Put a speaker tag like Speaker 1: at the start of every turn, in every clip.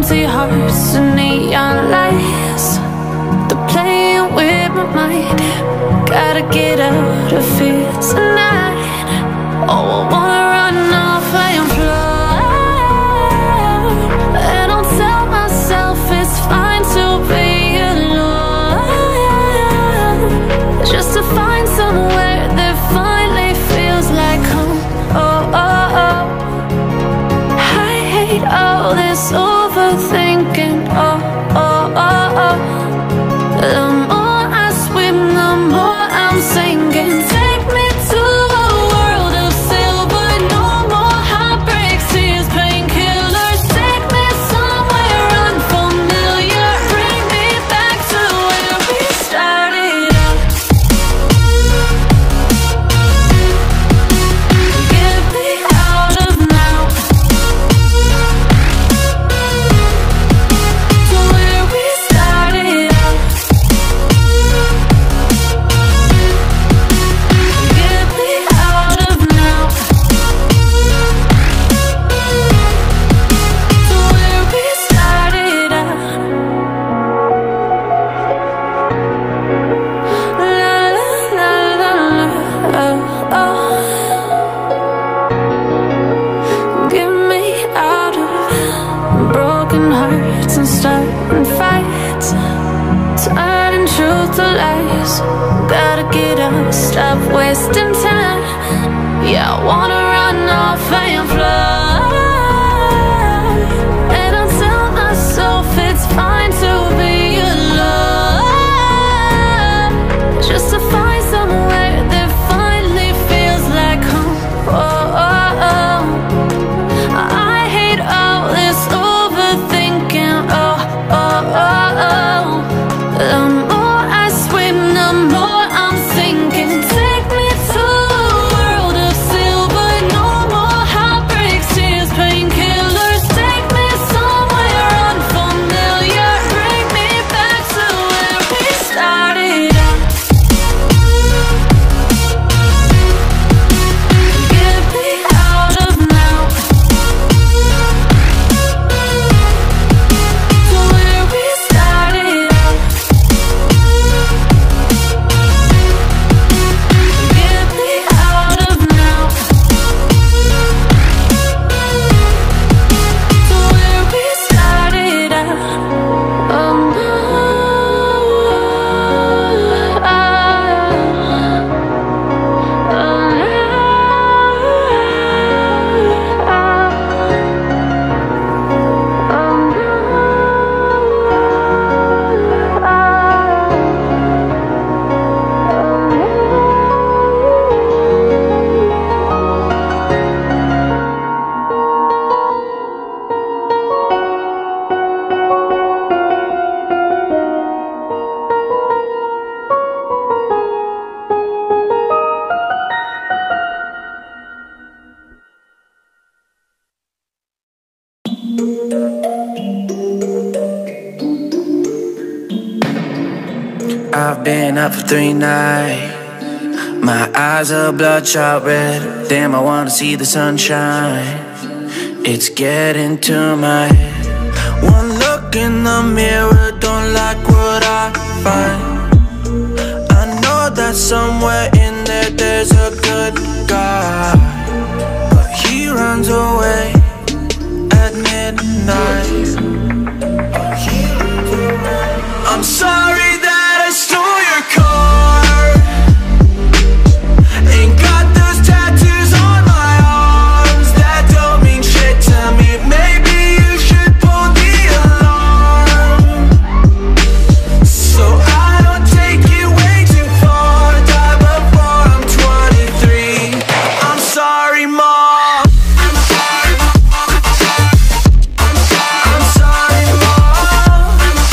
Speaker 1: empty hearts and neon lights. They're playing with my mind. Gotta get out of here tonight. Oh, I wanna run off and fly. And I'll tell myself it's fine to be alone, just to find somewhere that finally feels like home. Oh, oh, oh. I hate all this overthinking. Oh, oh, oh, oh. The more I swim, the more I'm sinking. Take me to a world of silver. No more heartbreaks, tears, painkillers. Take me somewhere unfamiliar. Bring me back to where we started out. Get me out of now, to where we started out. Get me out of now, to where we started out. La la la la la, oh, oh. Get me out of broken hearts and starting fights, turning truth to lies. Gotta get up, stop wasting time. Yeah, I wanna run off and fly. And I'll tell myself it's fine to be alone, just to find somewhere that finally feels like home. Oh, oh, oh. I hate all this overthinking. Oh, oh, oh, oh. The more I swim, the more I'm sinking. Take me to a world of silver. No more heartbreaks, tears, painkillers. Take me somewhere unfamiliar. Bring me back to where we started out. Get me out of now, to where we started out. Get me out of now, to where we started out. Oh no,
Speaker 2: I've been up for 3 nights. My eyes are bloodshot red. Damn, I wanna see the sunshine. It's getting to my head. One look in the mirror, don't like what I find. I know that somewhere in there there's a good guy, but he runs away at midnight. I'm sorry that I stole your car. Ain't got those tattoos on my arms that don't mean shit to me. Maybe you should pull the alarm, so I don't take it way too far. Die before I'm 23. I'm sorry, Mom. I'm sorry, Mom. I'm sorry, Mom.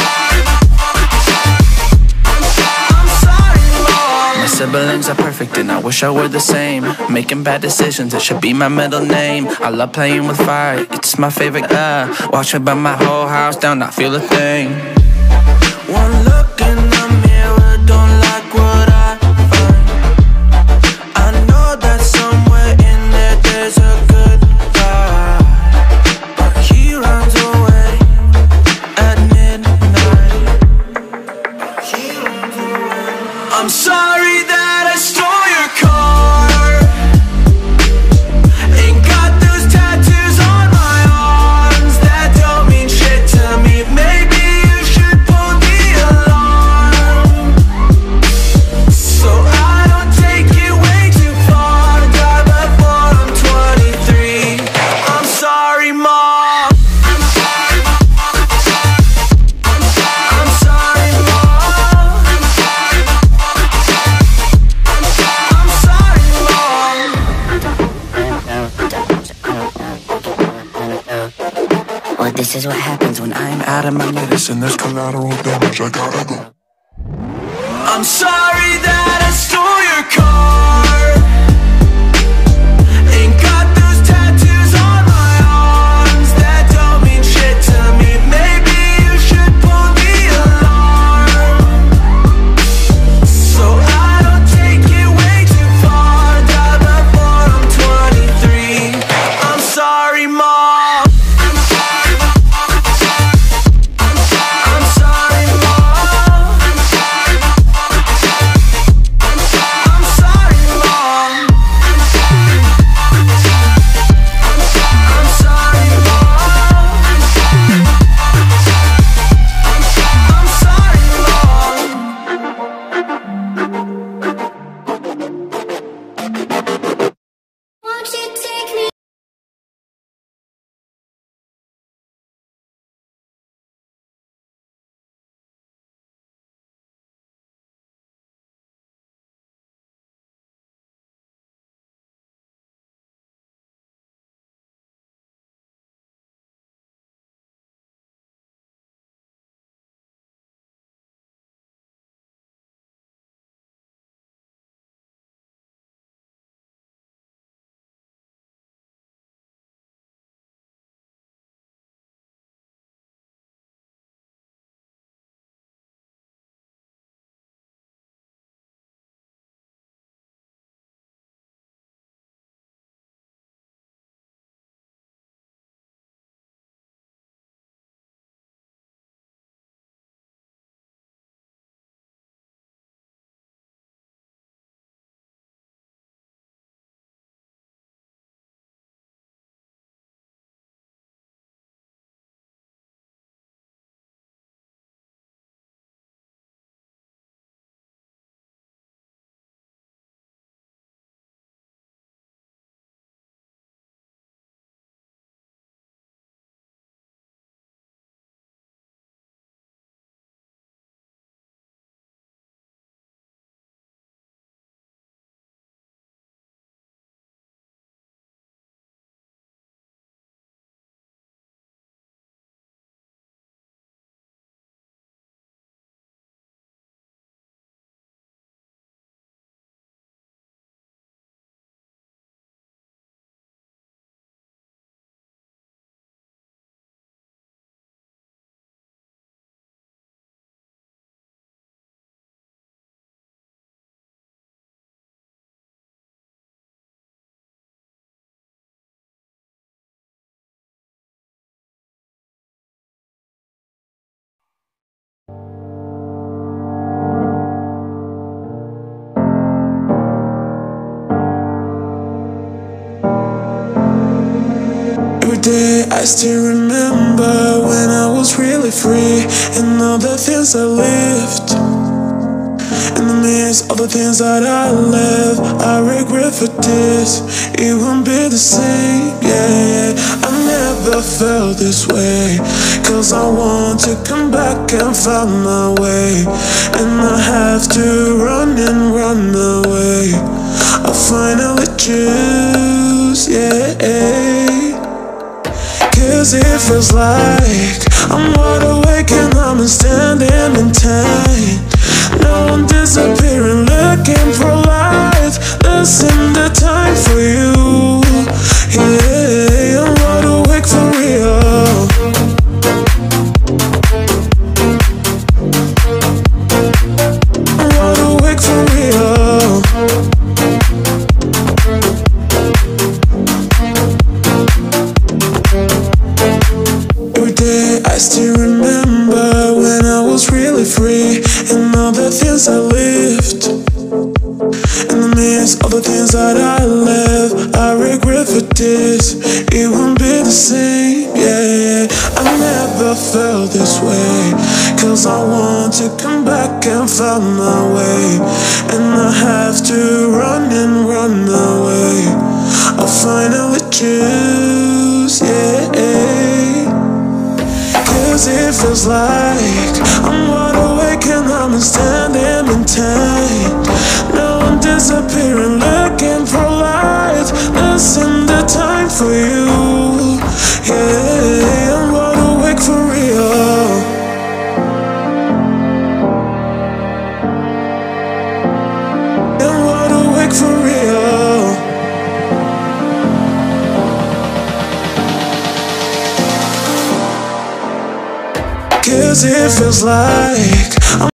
Speaker 2: My siblings are perfect and I wish I were the same. Making bad decisions, it should be my middle name. I love playing with fire, it's my favorite. Watch me burn my whole house down, not feel a thing. One look in the mirror, don't like what I find. I know that somewhere in there there's a good guy, but he runs away of my medicine, there's collateral damage, I gotta go.
Speaker 3: I'm sorry that I stole your car. Ain't got those tattoos on my arms that don't mean shit to me. Maybe you should pull the alarm, so I don't take it way too far. Die before I'm 23. I'm sorry, Mom. I'm sorry, Mom. I'm sorry, Mom. I'm sorry, Mom. I'm sorry, Mom. I'm sorry, Mom.
Speaker 1: Won't you take me?
Speaker 3: Every day I still remember when I was really free, and all the things I lived. In the midst of the things that I left, I regret for this. It won't be the same, yeah. I never felt this way, cause I want to come back and find my way. And I have to run and run away. I finally choose, yeah. Cause it feels like I'm wide awake and I'm standing in time. No one disappearing, looking for light. Listen, the time for you. Yeah, I'm wide awake for real. I'm wide awake for real. Every day I still remember when I was really free, and all the things I lived. In the midst of the things that I left, I regret for this. It won't be the same, yeah. I never felt this way, cause I want to come back and find my way. And I have to run and run away. I finally choose, yeah. Cause it feels like I'm wide awake and I'm standing in time. No one disappearing, looking for light. Listen, the time for you. Yeah, I'm wide awake for real. back for real. Cause it feels like